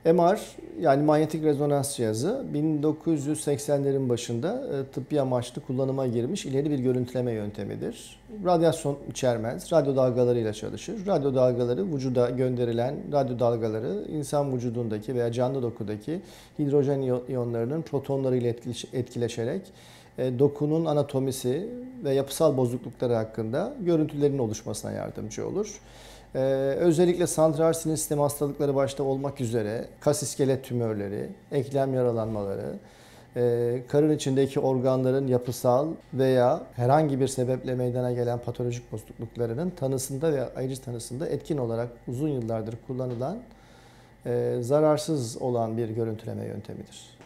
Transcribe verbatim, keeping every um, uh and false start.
M R yani manyetik rezonans cihazı bin dokuz yüz seksenlerin başında tıbbi amaçlı kullanıma girmiş ileri bir görüntüleme yöntemidir. Radyasyon içermez, radyo dalgalarıyla çalışır. Radyo dalgaları vücuda gönderilen radyo dalgaları insan vücudundaki veya canlı dokudaki hidrojen iyonlarının protonlarıyla etkileşerek dokunun anatomisi ve yapısal bozuklukları hakkında görüntülerin oluşmasına yardımcı olur. Ee, özellikle santral sinir sistemi hastalıkları başta olmak üzere kas iskelet tümörleri, eklem yaralanmaları, e, karın içindeki organların yapısal veya herhangi bir sebeple meydana gelen patolojik bozukluklarının tanısında ve ayrıcı tanısında etkin olarak uzun yıllardır kullanılan e, zararsız olan bir görüntüleme yöntemidir.